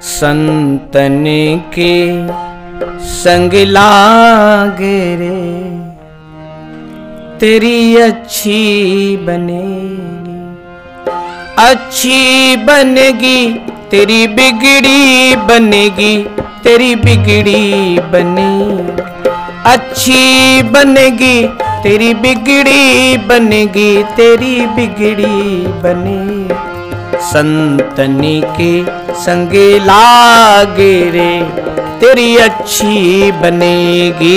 संतन के संग लागे रे तेरी अच्छी बनेगी, अच्छी बनेगी तेरी बिगड़ी बनेगी, तेरी बिगड़ी बनेगी, अच्छी बनेगी तेरी बिगड़ी बनेगी, तेरी बिगड़ी बनेगी। संतनी के संग लागे रे तेरी अच्छी बनेगी।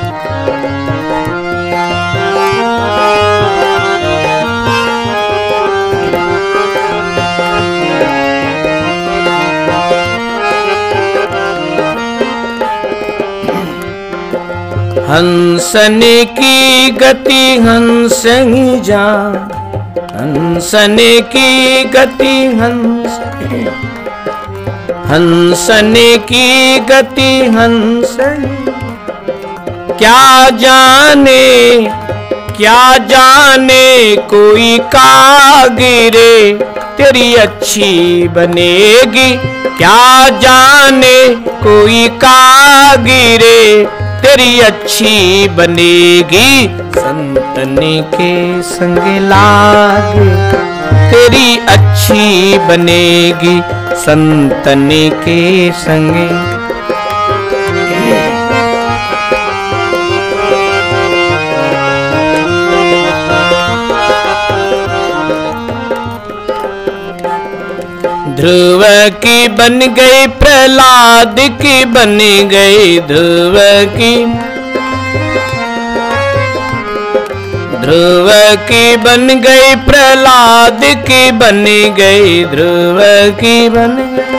हंसन की गति हंस ही जान, हंसन की गति हंस, हंसन की गति हंस, क्या जाने कोई कागिरे तेरी अच्छी बनेगी, क्या जाने कोई कागिरे तेरी अच्छी बनेगी। संतन के संग लागे तेरी अच्छी बनेगी, संतन के संग। ध्रुव की बन गई प्रहलाद की बन गई, ध्रुव की बन गई प्रहलाद की बन गई, ध्रुव की बन गई।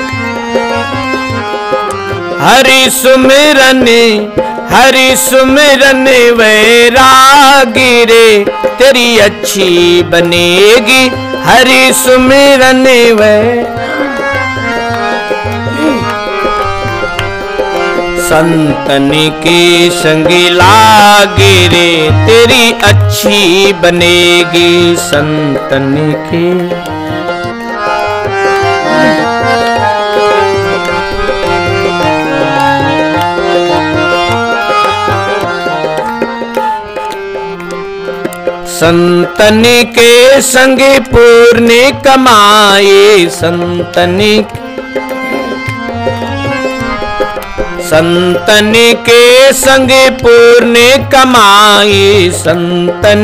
हरि सुमिरन वैरागी रे तेरी अच्छी बनेगी, हरि सुमिरन संतन के संग लागे रे तेरी अच्छी बनेगी, संतन के। संतन के संग पूर्ण कमाए, संतन के संग पूर्ण कमाए, संतन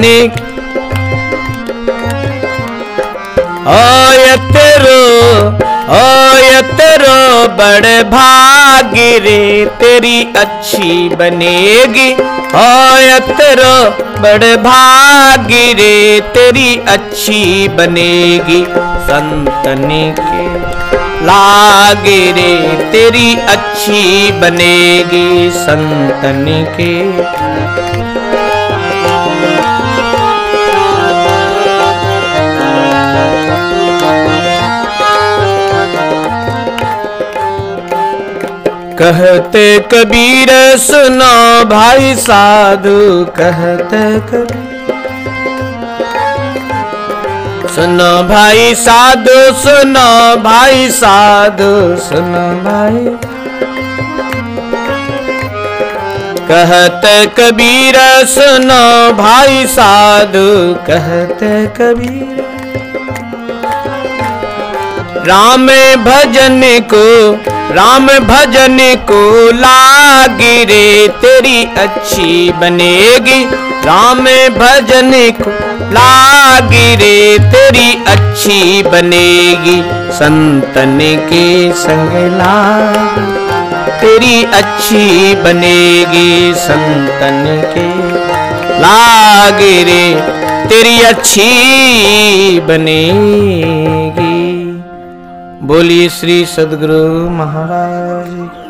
तेरो बड़ भागी रे तेरी अच्छी बनेगी, तेरो बड़ भागी रे तेरी अच्छी बनेगी। संतन के लागे रे तेरी अच्छी बनेगी, संतन के। कहते कबीर सुनो भाई साधु, कहते कबीर सुनो भाई साधु, सुनो भाई साधु, सुनो भाई। कहते कबीर सुनो भाई साधु, कहते कबीर। राम भजन को लागी रे तेरी अच्छी बनेगी, राम भजन को लागी रे तेरी अच्छी बनेगी। संतन के संग लागी तेरी अच्छी बनेगी, संतन के लागी रे तेरी अच्छी बनेगी। बोलिए श्री सद्गुरु महाराज।